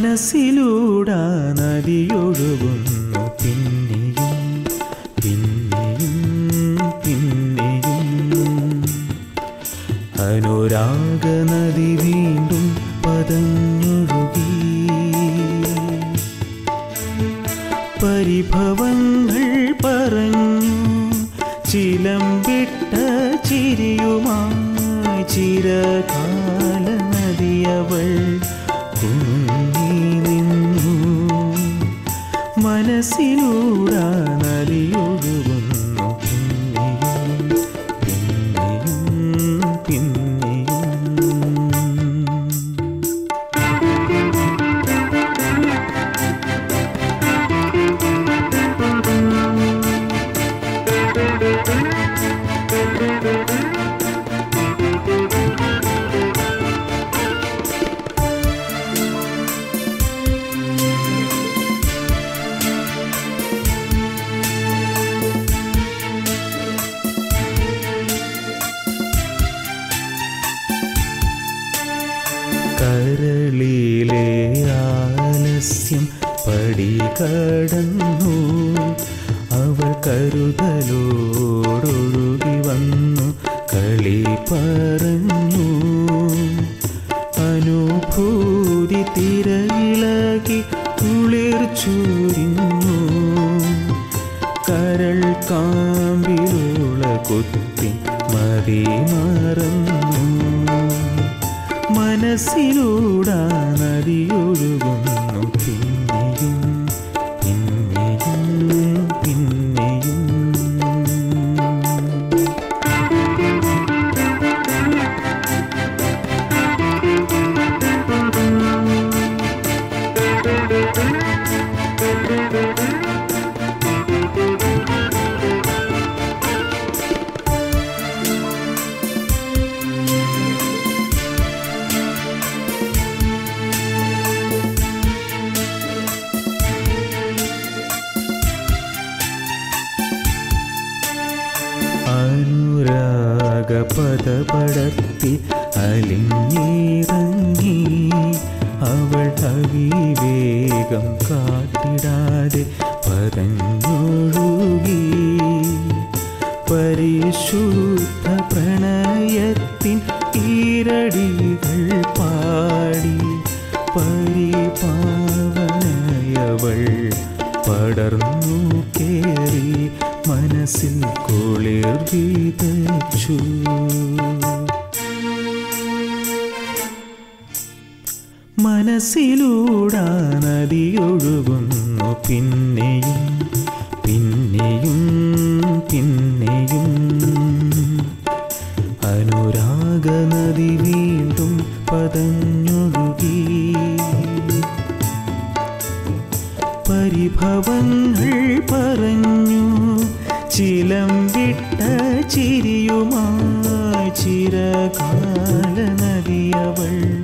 മനസ്സിലൂടെ നദിയൊഴുകുന്നു പിന്നെയും പിന്നെയും പിന്നെയും. അനുരാഗ നദി വീണ്ടും പതഞ്ഞൊഴുകി. പരിഭവങ്ങൾ പറഞ്ഞു ചിലമ്പിട്ട ചിരിയുമായി ചിരകാല നദിയവൾ കുഞ്ഞി നിന്നു. മനസ്സിലൂടെ നദിയൊഴുകുന്നു പിന്നെയും പിന്നെയും പിന്നെയും. കരളിലെ ആലസ്യം പടികടന്നു. അവൾ കരുതലോടൊഴുകി വന്നു കളി പറഞ്ഞു. അനുഭൂതി തിരയിളകി കുളിർ ചൊരിഞ്ഞു. കരൾ കാമ്പിലുള്ള കുത്തി മതി മറന്നു. മനസ്സിലൂടെ നദിയൊഴുകുന്നു പിന്നെയും പിന്നെയും പിന്നെയും. അനുരാഗപദപടർത്തി അലിഞ്ഞിറങ്ങി. അവൾ അവിവേകം കാട്ടിടാതെ പതഞ്ഞൊഴുകി. പരിശുദ്ധ പ്രണയത്തിൻ ഈരടികൾ പാടി പരിപാവനയവൾ പടർന്നു കേറി. മനസ്സിൽ കുളിർ വിതച്ചു. മനസ്സിലൂടെ നദിയൊഴുകുന്നു പിന്നെയും പിന്നെയും പിന്നെയും. അനുരാഗ നദി വീണ്ടും പതഞ്ഞൊഴുകി. പരിഭവങ്ങൾ പറഞ്ഞു ചിലമ്പിട്ട ചിരിയുമായി ചിരകാല നദിയവൾ